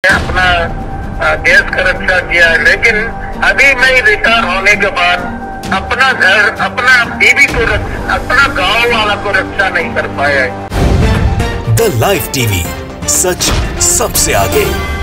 अपना देश का रक्षा किया, लेकिन अभी मैं रिटायर होने के बाद अपना घर, अपना बीवी को, अपना गांव वाला को रक्षा नहीं कर पाया है। द लाइव टीवी, सच सबसे आगे।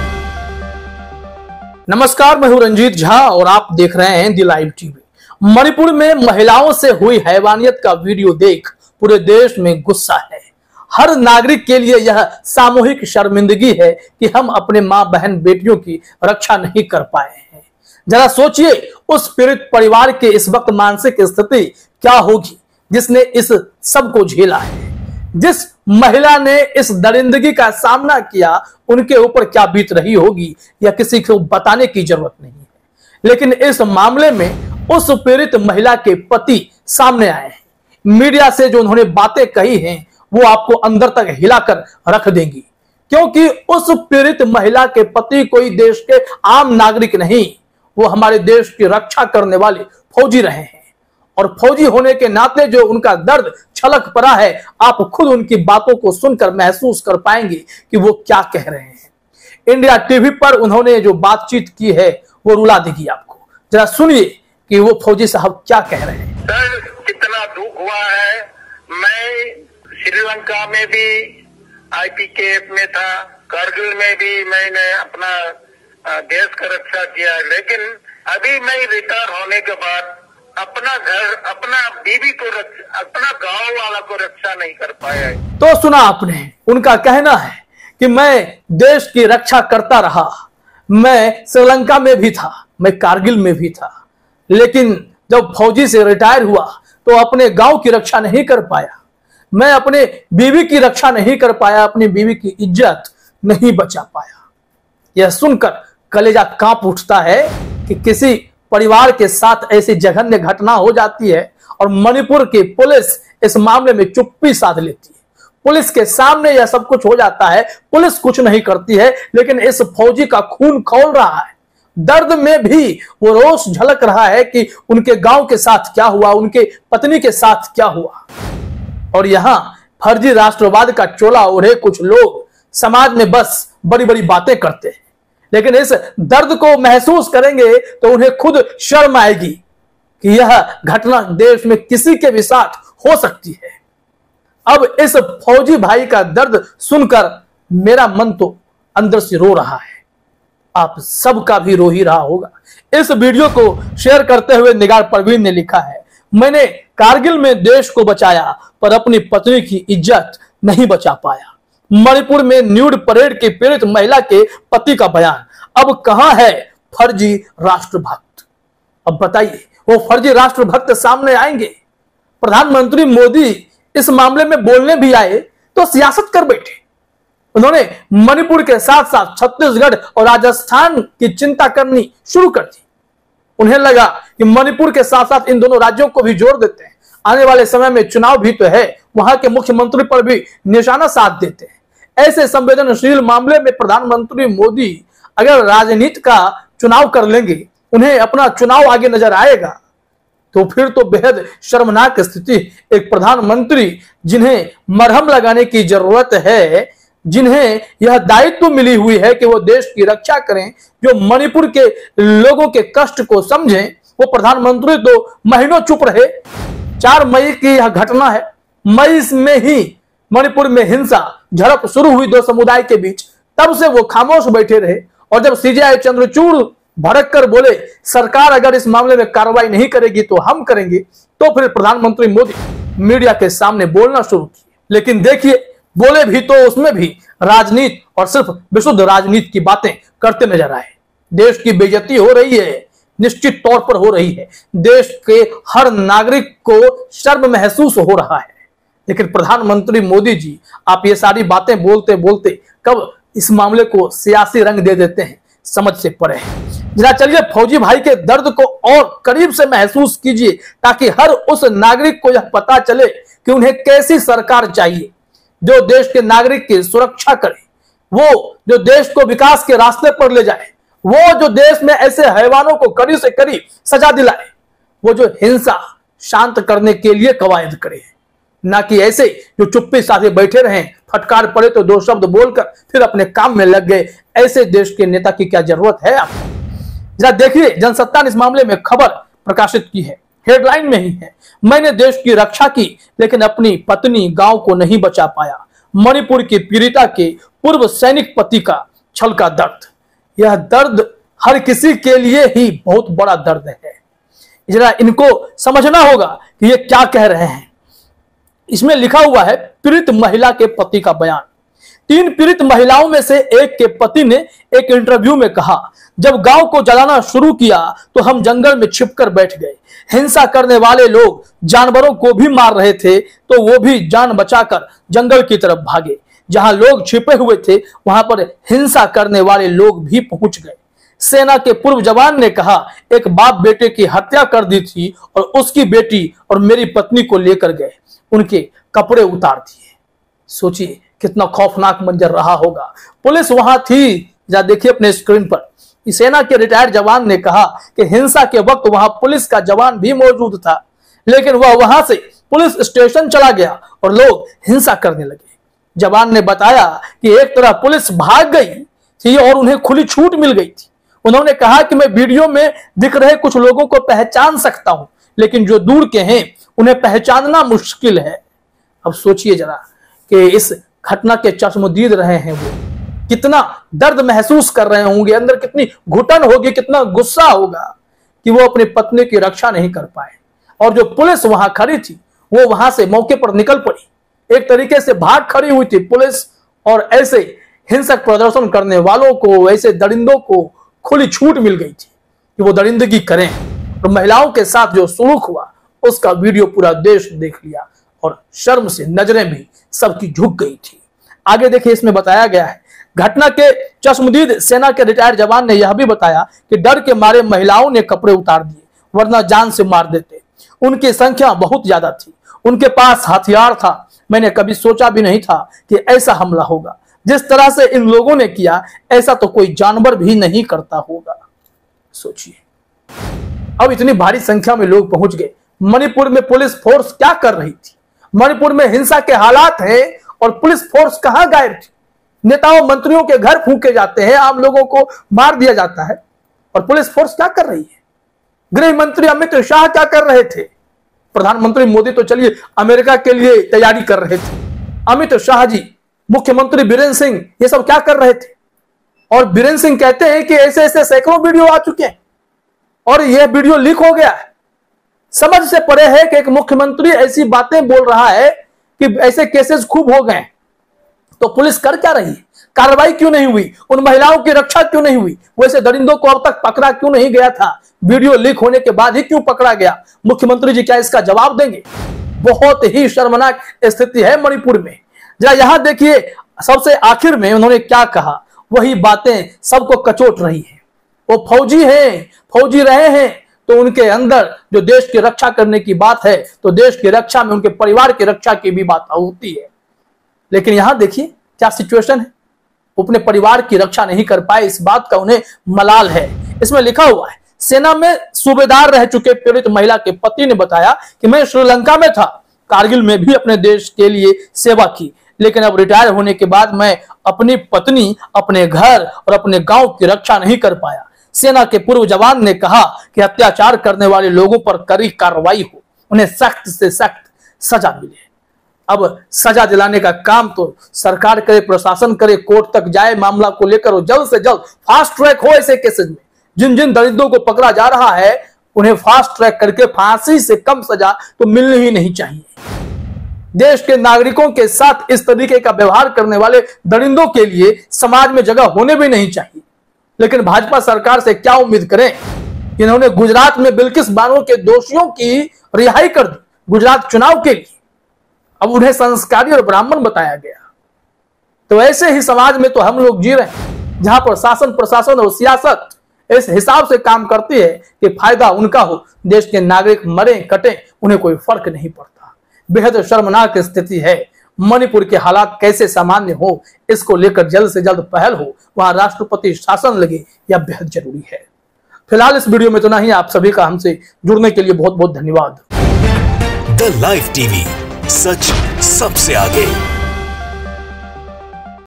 नमस्कार, मैं हूं रंजीत झा और आप देख रहे हैं द लाइव टीवी। मणिपुर में महिलाओं से हुई हैवानियत का वीडियो देख पूरे देश में गुस्सा है। हर नागरिक के लिए यह सामूहिक शर्मिंदगी है कि हम अपने मां बहन बेटियों की रक्षा नहीं कर पाए हैं। जरा सोचिए उस पीड़ित परिवार के इस वक्त मानसिक स्थिति क्या होगी जिसने इस सब को झेला है। जिस महिला ने इस दरिंदगी का सामना किया, उनके ऊपर क्या बीत रही होगी यह किसी को बताने की जरूरत नहीं है। लेकिन इस मामले में उस पीड़ित महिला के पति सामने आए हैं। मीडिया से जो उन्होंने बातें कही हैं वो आपको अंदर तक हिलाकर रख देंगी, क्योंकि उस पीड़ित महिला के पति कोई देश के आम नागरिक नहीं, वो हमारे देश की रक्षा करने वाले फौजी रहे हैं। और फौजी होने के नाते जो उनका दर्द छलक पड़ा है, आप खुद उनकी बातों को सुनकर महसूस कर पाएंगे कि वो क्या कह रहे हैं। इंडिया टीवी पर उन्होंने जो बातचीत की है वो रुला देगी आपको। जरा सुनिए कि वो फौजी साहब क्या कह रहे हैं। सर, कितना दुख हुआ है। मैं श्रीलंका में भी IPKF में था, कारगिल में भी मैंने अपना देश का रक्षा किया, लेकिन अभी मैं रिटायर होने के बाद अपना घर, अपना बीवी को, अपना गांव वाला को रक्षा नहीं कर पाया है। तो सुना आपने, उनका कहना है कि मैं देश की रक्षा करता रहा, मैं श्रीलंका में भी था, मैं कारगिल में भी था, लेकिन जब फौजी से रिटायर हुआ तो अपने गांव की रक्षा नहीं कर पाया, मैं अपने बीवी की रक्षा नहीं कर पाया, अपनी बीवी की इज्जत नहीं बचा पाया। यह सुनकर कलेजा कांप उठता है कि किसी परिवार के साथ ऐसी जघन्य घटना हो जाती है और मणिपुर की पुलिस इस मामले में चुप्पी साध लेती है। पुलिस के सामने यह सब कुछ हो जाता है, पुलिस कुछ नहीं करती है, लेकिन इस फौजी का खून खौल रहा है। दर्द में भी वो रोष झलक रहा है कि उनके गांव के साथ क्या हुआ, उनके पत्नी के साथ क्या हुआ। और यहां फर्जी राष्ट्रवाद का चोला ओढ़े कुछ लोग समाज में बस बड़ी बड़ी बातें करते हैं, लेकिन इस दर्द को महसूस करेंगे तो उन्हें खुद शर्म आएगी कि यह घटना देश में किसी के भी साथ हो सकती है। अब इस फौजी भाई का दर्द सुनकर मेरा मन तो अंदर से रो रहा है, आप सबका भी रो ही रहा होगा। इस वीडियो को शेयर करते हुए निगार परवीन ने लिखा है, मैंने कारगिल में देश को बचाया पर अपनी पत्नी की इज्जत नहीं बचा पाया। मणिपुर में न्यूड परेड की पीड़ित महिला के पति का बयान। अब कहां है फर्जी राष्ट्रभक्त? अब बताइए, वो फर्जी राष्ट्रभक्त सामने आएंगे? प्रधानमंत्री मोदी इस मामले में बोलने भी आए तो सियासत कर बैठे। उन्होंने मणिपुर के साथ साथ छत्तीसगढ़ और राजस्थान की चिंता करनी शुरू कर दी। उन्हें लगा कि मणिपुर के साथ साथ इन दोनों राज्यों को भी जोड़ देते हैं, आने वाले समय में चुनाव भी तो है, वहां के मुख्यमंत्री पर भी निशाना साध देते हैं। ऐसे संवेदनशील मामले में प्रधानमंत्री मोदी अगर राजनीति का चुनाव कर लेंगे, उन्हें अपना चुनाव आगे नजर आएगा, तो फिर तो बेहद शर्मनाक स्थिति। एक प्रधानमंत्री जिन्हें मरहम लगाने की जरूरत है, जिन्हें यह दायित्व मिली हुई है कि वो देश की रक्षा करें, जो मणिपुर के लोगों के कष्ट को समझें, वो प्रधानमंत्री तो महीनों चुप रहे। 4 मई की यह घटना है। मई में ही मणिपुर में हिंसा झड़प शुरू हुई दो समुदाय के बीच, तब से वो खामोश बैठे रहे। और जब CJI चंद्रचूड़ भड़क कर बोले सरकार अगर इस मामले में कार्रवाई नहीं करेगी तो हम करेंगे, तो फिर प्रधानमंत्री मोदी मीडिया के सामने बोलना शुरू किए। लेकिन देखिए, बोले भी तो उसमें भी राजनीति और सिर्फ विशुद्ध राजनीति की बातें करते नजर आए। देश की बेइज्जती हो रही है, निश्चित तौर पर हो रही है। देश के हर नागरिक को शर्म महसूस हो रहा है। लेकिन प्रधानमंत्री मोदी जी, आप ये सारी बातें बोलते बोलते कब इस मामले को सियासी रंग दे देते हैं, समझ से परे है। जरा चलिए फौजी भाई के दर्द को और करीब से महसूस कीजिए, ताकि हर उस नागरिक को यह पता चले कि उन्हें कैसी सरकार चाहिए जो देश के नागरिक की सुरक्षा करे, वो जो देश को विकास के रास्ते पर ले जाए, वो जो देश में ऐसे हैवानों को कड़ी से कड़ी सजा दिलाए, वो जो हिंसा शांत करने के लिए कवायद करे। ना कि ऐसे जो चुप्पी साधे बैठे रहे, फटकार पड़े तो दो शब्द बोलकर फिर अपने काम में लग गए। ऐसे देश के नेता की क्या जरूरत है आपको? जरा देखिए, जनसत्ता ने इस मामले में खबर प्रकाशित की है, हेडलाइन में ही है, मैंने देश की रक्षा की लेकिन अपनी पत्नी गांव को नहीं बचा पाया। मणिपुर की पीड़िता के पूर्व सैनिक पति का छल का दर्द। यह दर्द हर किसी के लिए ही बहुत बड़ा दर्द है। जरा इनको समझना होगा कि ये क्या कह रहे हैं। इसमें लिखा हुआ है पीड़ित महिला के पति का बयान। 3 पीड़ित महिलाओं में से एक के पति ने एक इंटरव्यू में कहा, जब गांव को जलाना शुरू किया तो हम जंगल में छिपकर बैठ गए। हिंसा करने वाले लोग जानवरों को भी मार रहे थे तो वो भी जान बचाकर जंगल की तरफ भागे। जहां लोग छिपे हुए थे वहां पर हिंसा करने वाले लोग भी पहुंच गए। सेना के पूर्व जवान ने कहा, एक बाप बेटे की हत्या कर दी थी और उसकी बेटी और मेरी पत्नी को लेकर गए, उनके कपड़े उतार दिए। सोचिए कितना खौफनाक मंजर रहा होगा। पुलिस वहां थी, जा देखिए अपने स्क्रीन पर। सेना के रिटायर्ड जवान ने कहा कि हिंसा के वक्त वहां पुलिस का जवान भी मौजूद था, लेकिन वह वहां से पुलिस स्टेशन चला गया और लोग हिंसा करने लगे। जवान ने बताया कि एक तरह पुलिस भाग गई थी और उन्हें खुली छूट मिल गई थी। उन्होंने कहा कि मैं वीडियो में दिख रहे कुछ लोगों को पहचान सकता हूं, लेकिन जो दूर के हैं उन्हें पहचानना मुश्किल है। अब सोचिए जरा कि इस घटना के चश्मदीद रहे हैं, वो कितना दर्द महसूस कर रहे होंगे, अंदर कितनी घुटन होगी, कितना गुस्सा होगा कि वो अपनी पत्नी की रक्षा नहीं कर पाए। और जो पुलिस वहां खड़ी थी वो वहां से मौके पर निकल पड़ी, एक तरीके से भाग खड़ी हुई थी पुलिस, और ऐसे हिंसक प्रदर्शन करने वालों को, ऐसे दरिंदों को खुली छूट मिल गई थी कि वो दरिंदगी करें। और महिलाओं के साथ जो सुलूक हुआ उसका वीडियो पूरा देश देख लिया और शर्म से नजरें भी सबकी झुक गई थी। आगे देखिए, इसमें बताया गया है, घटना के चश्मदीद सेना के रिटायर्ड जवान ने यह भी बताया कि डर के मारे महिलाओं ने कपड़े उतार दिए वरना जान से मार देते। उनकी संख्या बहुत ज्यादा थी, उनके पास हथियार था। मैंने कभी सोचा भी नहीं था कि ऐसा हमला होगा। जिस तरह से इन लोगों ने किया ऐसा तो कोई जानवर भी नहीं करता होगा। सोचिए, अब इतनी भारी संख्या में लोग पहुंच गए। मणिपुर में पुलिस फोर्स क्या कर रही थी? मणिपुर में हिंसा के हालात हैं और पुलिस फोर्स कहां गायब थी? नेताओं मंत्रियों के घर फूंके जाते हैं, आम लोगों को मार दिया जाता है, और पुलिस फोर्स क्या कर रही है? गृह मंत्री अमित शाह क्या कर रहे थे? प्रधानमंत्री मोदी तो चलिए अमेरिका के लिए तैयारी कर रहे थे, अमित शाह जी, मुख्यमंत्री बीरेंद्र सिंह, ये सब क्या कर रहे थे? और बीरेंद्र सिंह कहते हैं कि ऐसे ऐसे सैकड़ों वीडियो आ चुके हैं और यह वीडियो लीक हो गया है। समझ से परे है कि एक मुख्यमंत्री ऐसी बातें बोल रहा है कि ऐसे केसेस खूब हो गए, तो पुलिस कर क्या रही है? कार्रवाई क्यों नहीं हुई? उन महिलाओं की रक्षा क्यों नहीं हुई? वैसे दरिंदों को अब तक पकड़ा क्यों नहीं गया था? वीडियो लीक होने के बाद ही क्यों पकड़ा गया? मुख्यमंत्री जी क्या इसका जवाब देंगे? बहुत ही शर्मनाक स्थिति है मणिपुर में। जरा यहां देखिए, सबसे आखिर में उन्होंने क्या कहा, वही बातें सबको कचोट रही है। वो फौजी हैं, फौजी रहे हैं, तो उनके अंदर जो देश की रक्षा करने की बात है, तो देश की रक्षा में उनके परिवार की रक्षा की भी बात होती है। लेकिन यहां देखिए क्या सिचुएशन है, अपने परिवार की रक्षा नहीं कर पाए, इस बात का उन्हें मलाल है। इसमें लिखा हुआ है, सेना में सूबेदार रह चुके पीड़ित महिला के पति ने बताया कि मैं श्रीलंका में था, कारगिल में भी अपने देश के लिए सेवा की, लेकिन अब रिटायर होने के बाद मैं अपनी पत्नी, अपने घर और अपने गांव की रक्षा नहीं कर पाया। सेना के पूर्व जवान ने कहा कि अत्याचार करने वाले लोगों पर कड़ी कार्रवाई हो, उन्हें सख्त से सख्त सजा मिले। अब सजा दिलाने का काम तो सरकार करे, प्रशासन करे, कोर्ट तक जाए मामला को लेकर, और जल्द से जल्द फास्ट ट्रैक हो ऐसे केसेस में। जिन जिन दलितों को पकड़ा जा रहा है उन्हें फास्ट ट्रैक करके फांसी से कम सजा तो मिलनी ही नहीं चाहिए। देश के नागरिकों के साथ इस तरीके का व्यवहार करने वाले दरिंदों के लिए समाज में जगह होने भी नहीं चाहिए। लेकिन भाजपा सरकार से क्या उम्मीद करें? इन्होंने गुजरात में बिल्किस बानो के दोषियों की रिहाई कर दी गुजरात चुनाव के लिए। अब उन्हें संस्कारी और ब्राह्मण बताया गया। तो ऐसे ही समाज में तो हम लोग जी रहे हैं, जहां पर शासन, प्रशासन और सियासत इस हिसाब से काम करती है कि फायदा उनका हो, देश के नागरिक मरे कटे उन्हें कोई फर्क नहीं पड़ता। बेहद शर्मनाक स्थिति है। मणिपुर के हालात कैसे सामान्य हो, इसको लेकर जल्द से जल्द पहल हो, वहां राष्ट्रपति शासन लगे, यह बेहद जरूरी है। फिलहाल इस वीडियो में इतना ही। आप सभी का हमसे जुड़ने के लिए बहुत बहुत धन्यवाद। द लाइव टीवी सच सबसे आगे।